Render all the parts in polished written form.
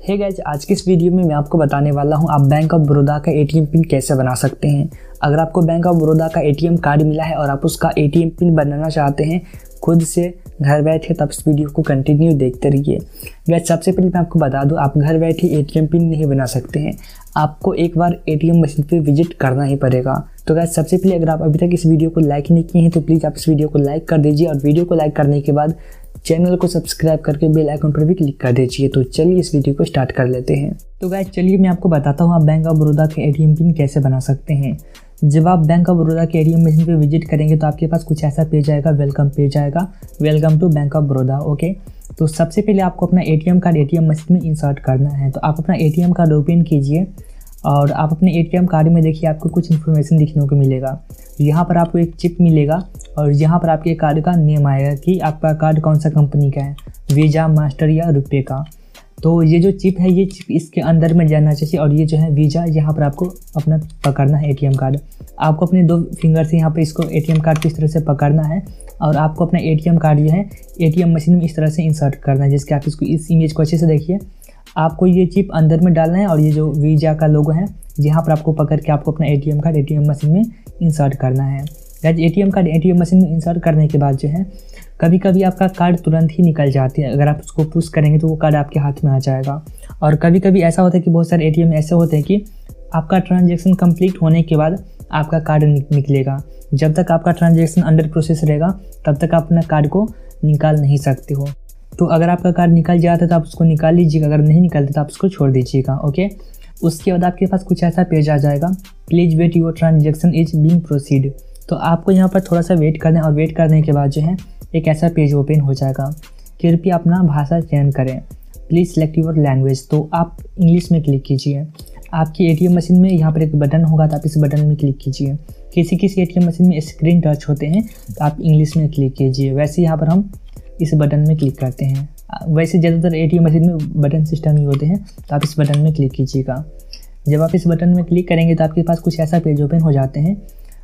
Hey guys, आज की इस वीडियो में मैं आपको बताने वाला हूं आप बैंक ऑफ बड़ौदा का एटीएम पिन कैसे बना सकते हैं। अगर आपको बैंक ऑफ बड़ौदा का एटीएम कार्ड मिला है और आप उसका एटीएम पिन बनाना चाहते हैं खुद से घर बैठे, तब इस वीडियो को कंटिन्यू देखते रहिए। गाइस, सबसे पहले मैं आपको बता दूं, आप घर बैठे एटीएम पिन नहीं बना सकते हैं, आपको एक बार एटीएम मशीन पे विजिट करना ही पड़ेगा। तो गाइस, सबसे पहले अगर आप अभी तक इस वीडियो को लाइक नहीं किए हैं तो प्लीज़ आप इस वीडियो को लाइक कर दीजिए और वीडियो को लाइक करने के बाद चैनल को सब्सक्राइब करके बेल आइकन पर भी क्लिक कर दीजिए। तो चलिए इस वीडियो को स्टार्ट कर लेते हैं। तो गाइस, चलिए मैं आपको बताता हूँ आप बैंक ऑफ बड़ौदा के एटीएम पिन कैसे बना सकते हैं। जब आप बैंक ऑफ बड़ौदा के एटीएम मशीन पे विजिट करेंगे तो आपके पास कुछ ऐसा पेज आएगा, वेलकम पेज आएगा, welcome to bank of Baroda. Okay, तो सबसे पहले आपको अपना एटीएम कार्ड एटीएम मशीन में इंसर्ट करना है। तो आप अपना एटीएम कार्ड ओपन कीजिए और आप अपने एटीएम कार्ड में देखिए आपको कुछ इन्फॉर्मेशन दिखने को मिलेगा। यहाँ पर आपको एक चिप मिलेगा और यहाँ पर आपके कार्ड का नेम आएगा कि आपका कार्ड कौन सा कंपनी का है, वीज़ा, मास्टर या रुपए का। तो ये जो चिप है ये चिप इसके अंदर में जाना चाहिए और ये जो है वीज़ा, यहाँ पर आपको अपना पकड़ना है एटीएम कार्ड। आपको अपने 2 फिंगर से यहाँ पर इसको एटीएम कार्ड को इस तरह से पकड़ना है और आपको अपना एटीएम कार्ड जो है एटीएम मशीन में इस तरह से इंसर्ट करना है, जिसके आप इसको इस इमेज को अच्छे से देखिए। आपको ये चिप अंदर में डालना है और ये जो वीज़ा का लोगो है यहाँ पर आपको पकड़ के आपको अपना एटीएम कार्ड एटीएम मशीन में इंसर्ट करना है। Guys, ATM card ATM machine में इंसर्ट करने के बाद जो है कभी कभी आपका कार्ड तुरंत ही निकल जाती है। अगर आप उसको पुश करेंगे तो वो कार्ड आपके हाथ में आ जाएगा। और कभी कभी ऐसा होता है कि बहुत सारे एटीएम ऐसे होते हैं कि आपका ट्रांजेक्शन कंप्लीट होने के बाद आपका कार्ड निकलेगा। जब तक आपका ट्रांजेक्शन अंडर प्रोसेस रहेगा तब तक आप अपना कार्ड को निकाल नहीं सकते हो। तो अगर आपका कार्ड निकल जाता है तो आप उसको निकाल लीजिएगा, अगर नहीं निकलता तो आप उसको छोड़ दीजिएगा। ओके, उसके बाद आपके पास कुछ ऐसा पेज आ जाएगा, please wait your transaction is being proceed. तो आपको यहाँ पर थोड़ा सा वेट करना है और वेट करने के बाद जो है एक ऐसा पेज ओपन हो जाएगा। कृपया अपना भाषा चयन करें, प्लीज़ सेलेक्ट योर लैंग्वेज। तो आप इंग्लिश में क्लिक कीजिए। आपकी एटीएम मशीन में यहाँ पर एक बटन होगा तो आप इस बटन में क्लिक कीजिए। किसी किसी एटीएम मशीन में स्क्रीन टच होते हैं तो आप इंग्लिश में क्लिक कीजिए। वैसे यहाँ पर हम इस बटन में क्लिक करते हैं। वैसे ज़्यादातर एटीएम मशीन में बटन सिस्टम ही होते हैं तो आप इस बटन में क्लिक कीजिएगा। जब आप इस बटन में क्लिक करेंगे तो आपके पास कुछ ऐसा पेज ओपन हो जाते हैं,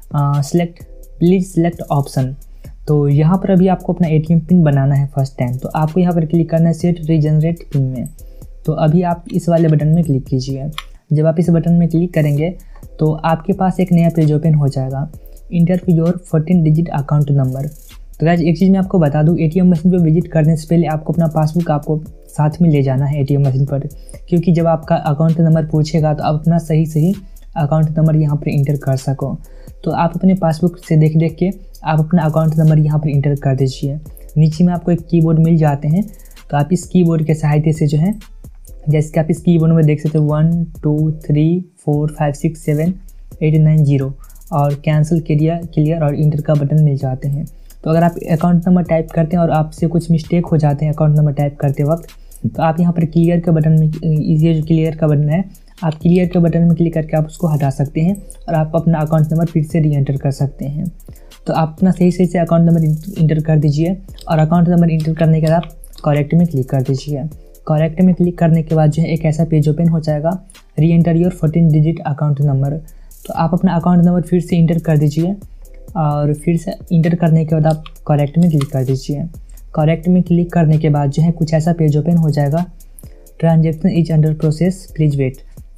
प्लीज़ सेलेक्ट ऑप्शन। तो यहाँ पर अभी आपको अपना एटीएम पिन बनाना है फर्स्ट टाइम, तो आपको यहाँ पर क्लिक करना है सेट रीजनरेट पिन में। तो अभी आप इस वाले बटन में क्लिक कीजिए। जब आप इस बटन में क्लिक करेंगे तो आपके पास एक नया पेज ओपन हो जाएगा, enter your 14 digit account number. तो गाइस, एक चीज़ मैं आपको बता दूं, एटीएम मशीन पर विजिट करने से पहले आपको अपना पासबुक आपको साथ में ले जाना है एटीएम मशीन पर, क्योंकि जब आपका अकाउंट नंबर पूछेगा तो आप अपना सही अकाउंट नंबर यहाँ पर इंटर कर सको। तो आप अपने पासबुक से देख के आप अपना अकाउंट नंबर यहाँ पर इंटर कर दीजिए। नीचे में आपको एक कीबोर्ड मिल जाते हैं, तो आप इस कीबोर्ड के सहायता से जो है, जैसे कि आप इस कीबोर्ड में देख सकते हो 1 2 3 4 5 6 7 8 9 0 और कैंसिल क्लियर और इंटर का बटन मिल जाते हैं। तो अगर आप अकाउंट नंबर टाइप करते हैं और आपसे कुछ मिस्टेक हो जाते हैं अकाउंट नंबर टाइप करते वक्त, तो आप यहाँ पर क्लियर के बटन में, ये जो क्लियर का बटन है, आप क्लियर के बटन में क्लिक करके आप उसको हटा सकते हैं और आप अपना अकाउंट नंबर फिर से री एंटर कर सकते हैं। तो आप अपना सही से अकाउंट नंबर इंटर कर दीजिए और अकाउंट नंबर इंटर करने के बाद आप करेक्ट में क्लिक कर दीजिए। करेक्ट में क्लिक करने के बाद जो है एक ऐसा पेज ओपन हो जाएगा, re enter your 14 digit account number. तो आप अपना अकाउंट नंबर फिर से इंटर कर दीजिए और फिर से इंटर करने के बाद आप करेक्ट में क्लिक कर दीजिए। करेक्ट में क्लिक करने के बाद जो है कुछ ऐसा पेज ओपन हो जाएगा, transaction is under process, please wait.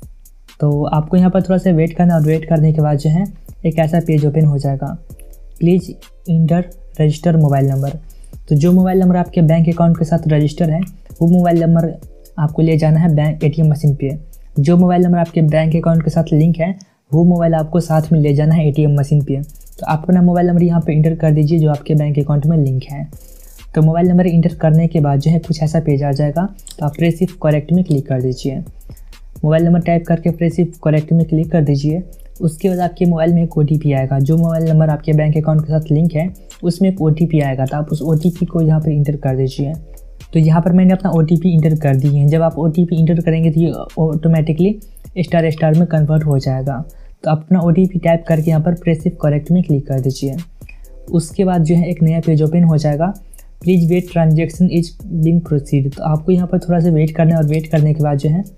तो आपको यहाँ पर थोड़ा सा वेट करना और वेट करने के बाद जो है एक ऐसा पेज ओपन हो जाएगा, please enter register mobile number. तो जो मोबाइल नंबर आपके बैंक अकाउंट के साथ रजिस्टर है वो मोबाइल नंबर आपको ले जाना है बैंक एटीएम मशीन पे। जो मोबाइल नंबर आपके बैंक अकाउंट के साथ लिंक है वो मोबाइल आपको साथ में ले जाना है एटीएम मशीन पे। तो आप अपना मोबाइल नंबर यहाँ पे इंटर कर दीजिए जो आपके बैंक अकाउंट में लिंक है। तो मोबाइल नंबर इंटर करने के बाद जो है कुछ ऐसा पेज आ जाएगा, तो आप प्रेस करेक्ट में क्लिक कर दीजिए। मोबाइल नंबर टाइप करके प्रेस करेक्ट में क्लिक कर दीजिए। उसके बाद आपके मोबाइल में एक OTP आएगा। जो मोबाइल नंबर आपके बैंक अकाउंट के साथ लिंक है उसमें एक OTP आएगा, तो आप उस OTP को यहाँ पर इंटर कर दीजिए। तो यहाँ पर मैंने अपना OTP इंटर कर दी है। जब आप OTP इंटर करेंगे तो ये ऑटोमेटिकली स्टार में कन्वर्ट हो जाएगा। तो आप अपना OTP टाइप करके यहाँ पर प्रेस करेक्ट में क्लिक कर दीजिए। उसके बाद जो है एक नया पेज ओपन हो जाएगा, please wait transaction is being proceed. तो आपको यहाँ पर थोड़ा सा वेट करना है और वेट करने के बाद जो है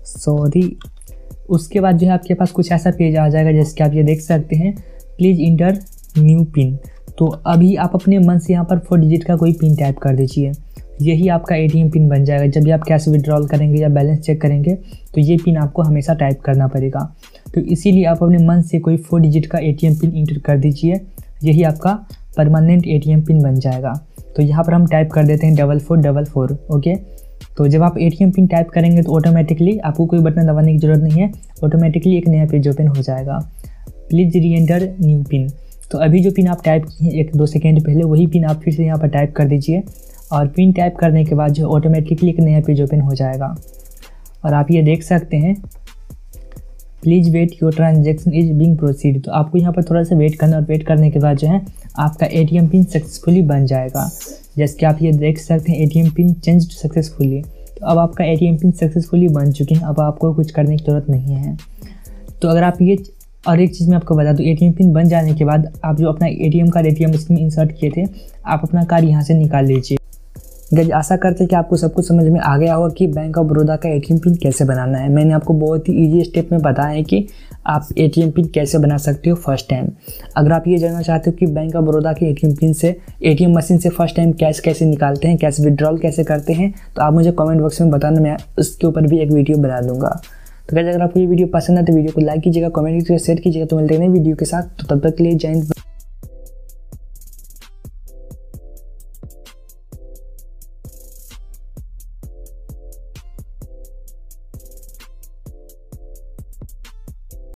उसके बाद जो है आपके पास कुछ ऐसा पेज आ जाएगा जैसे कि आप ये देख सकते हैं, प्लीज़ इंटर न्यू पिन। तो अभी आप अपने मन से यहाँ पर 4 डिजिट का कोई पिन टाइप कर दीजिए। यही आपका एटीएम पिन बन जाएगा। जब भी आप कैश विड्रॉल करेंगे या बैलेंस चेक करेंगे तो ये पिन आपको हमेशा टाइप करना पड़ेगा। तो इसीलिए आप अपने मन से कोई 4 डिजिट का एटीएम पिन इंटर कर दीजिए, यही आपका परमानेंट एटीएम पिन बन जाएगा। तो यहाँ पर हम टाइप कर देते हैं 4444। ओके, तो जब आप एटीएम पिन टाइप करेंगे तो ऑटोमेटिकली आपको कोई बटन दबाने की ज़रूरत नहीं है, ऑटोमेटिकली एक नया पेज ओपन हो जाएगा। प्लीज़ री एंटर न्यू पिन। तो अभी जो पिन आप टाइप किए 1-2 सेकेंड पहले, वही पिन आप फिर से यहाँ पर टाइप कर दीजिए और पिन टाइप करने के बाद जो ऑटोमेटिकली एक नया पेज ओपन हो जाएगा। और आप ये देख सकते हैं please wait your transaction is being proceed. तो आपको यहाँ पर थोड़ा सा वेट करना और वेट करने के बाद जो है आपका एटीएम पिन सक्सेसफुली बन जाएगा। जैसे कि आप ये देख सकते हैं एटीएम पिन चेंज सक्सेसफुली। तो अब आपका एटीएम पिन सक्सेसफुली बन चुके हैं, अब आपको कुछ करने की ज़रूरत नहीं है। तो अगर आप ये और एक चीज़ मैं आपको बता दूँ, एटीएम पिन बन जाने के बाद आप जो अपना एटीएम कार्ड एटीएम मशीन में इंसर्ट किए थे, आप अपना कार्ड यहाँ से निकाल लीजिए। गाइस आशा करते हैं कि आपको सब कुछ समझ में आ गया होगा कि बैंक ऑफ बड़ौदा का एटीएम पिन कैसे बनाना है। मैंने आपको बहुत ही ईजी स्टेप में बताया है कि आप एटीएम पिन कैसे बना सकते हो फर्स्ट टाइम। अगर आप ये जानना चाहते हो कि बैंक ऑफ बड़ौदा के एटीएम पिन से एटीएम मशीन से फर्स्ट टाइम कैश कैसे निकालते हैं, कैश विड्रॉल कैसे करते हैं, तो आप मुझे कमेंट बॉक्स में बताना, मैं उसके ऊपर भी एक वीडियो बना दूंगा। तो गाइस अगर आपको ये वीडियो पसंद है तो वीडियो को लाइक कीजिएगा, कमेंट कीजिएगा, शेयर कीजिएगा। तो मिलते हैं नई वीडियो के साथ, तो तब तक के लिए जय हिंद।